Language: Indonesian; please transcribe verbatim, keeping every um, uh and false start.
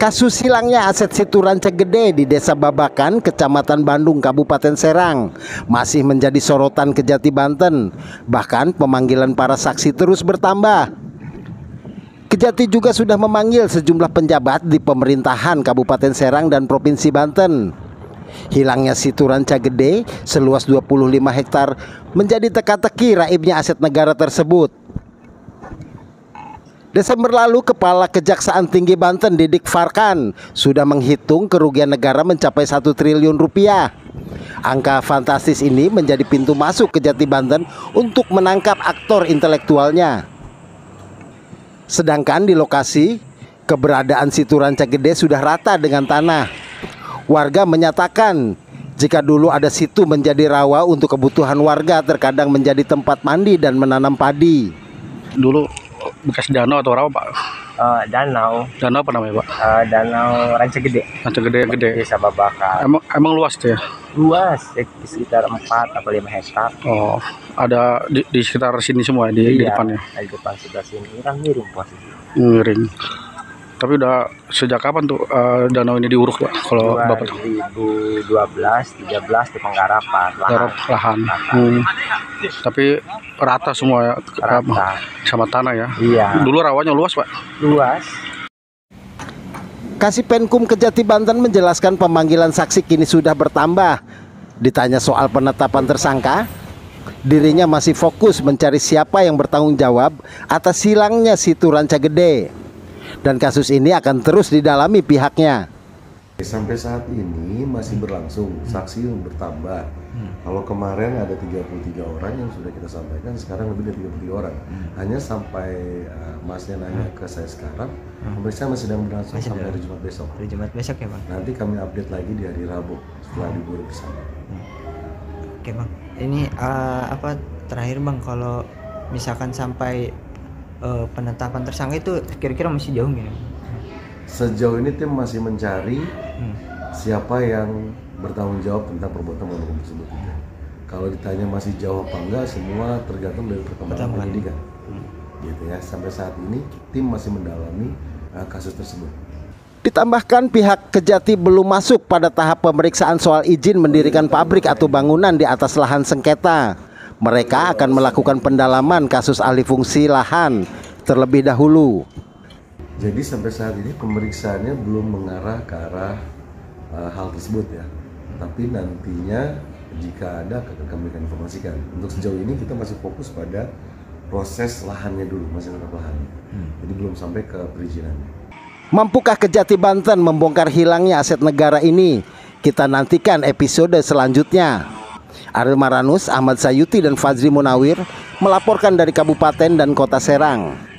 Kasus hilangnya aset situ Ranca Gede di Desa Babakan, Kecamatan Bandung, Kabupaten Serang masih menjadi sorotan Kejati Banten. Bahkan pemanggilan para saksi terus bertambah. Kejati juga sudah memanggil sejumlah penjabat di pemerintahan Kabupaten Serang dan Provinsi Banten. Hilangnya situ Ranca Gede seluas dua puluh lima hektar menjadi teka-teki raibnya aset negara tersebut. Desember lalu, Kepala Kejaksaan Tinggi Banten Didik Farkan sudah menghitung kerugian negara mencapai satu triliun rupiah. Angka fantastis ini menjadi pintu masuk Kejati Banten untuk menangkap aktor intelektualnya. Sedangkan di lokasi, keberadaan situ Ranca Gede sudah rata dengan tanah. Warga menyatakan jika dulu ada situ menjadi rawa untuk kebutuhan warga, terkadang menjadi tempat mandi dan menanam padi. Dulu bekas danau atau rawa, Pak? Uh, danau. Danau apa namanya, Pak? Uh, danau Ranca Gede. Ranca Gede, gede. Desa Babakan. Emang emang luas tuh ya? Luas, sekitar empat atau lima hektar. Oh, ada di, di sekitar sini semua di, iya, di depannya. Di depan sebelah sini. Ini kan miring posisi. Miring. Tapi udah sejak kapan tuh uh, danau ini diuruk, Pak? Kalau Bapak tahu? dua ribu dua belas, tiga belas di penggarapan lahan. Garap lahan. Hmm. Tapi rata semua ya, rata. Sama tanah ya. Iya. Dulu rawanya luas, Pak. Luas. Kasipenkum Kejati Banten menjelaskan pemanggilan saksi kini sudah bertambah. Ditanya soal penetapan tersangka, dirinya masih fokus mencari siapa yang bertanggung jawab atas hilangnya situ Ranca Gede. Dan kasus ini akan terus didalami pihaknya. Sampai saat ini masih berlangsung, saksi bertambah. Hmm. Kalau kemarin ada tiga puluh tiga orang yang sudah kita sampaikan, sekarang lebih dari tiga puluh tiga orang. Hmm. Hanya sampai uh, masnya nanya ke saya sekarang, hmm. pemeriksaan masih sedang berlangsung masih sampai hari Jumat besok. Hari Jumat besok ya, Bang? Nanti kami update lagi di hari Rabu setelah libur bersama. Hmm. Oke, Bang. Ini uh, apa terakhir, Bang, kalau misalkan sampai uh, penetapan tersangka itu kira-kira masih jauh nggak? Sejauh ini tim masih mencari hmm. siapa yang bertanggung jawab tentang perbuatan melakukan tersebut. Kalau ditanya masih jauh apa enggak, semua tergantung dari perkembangan penyidikan. Hmm. Gitu ya. Sampai saat ini tim masih mendalami uh, kasus tersebut. Ditambahkan pihak Kejati belum masuk pada tahap pemeriksaan soal izin mendirikan pabrik atau bangunan di atas lahan sengketa. Mereka akan melakukan pendalaman kasus alih fungsi lahan terlebih dahulu. Jadi sampai saat ini pemeriksaannya belum mengarah ke arah uh, hal tersebut ya. Tapi nantinya jika ada akan kami akan informasikan. Untuk sejauh ini kita masih fokus pada proses lahannya dulu, masih tetap lahan. Hmm. Jadi belum sampai ke perizinannya. Mampukah Kejati Banten membongkar hilangnya aset negara ini? Kita nantikan episode selanjutnya. Ariel Maranus, Ahmad Sayuti dan Fazri Munawir melaporkan dari Kabupaten dan Kota Serang.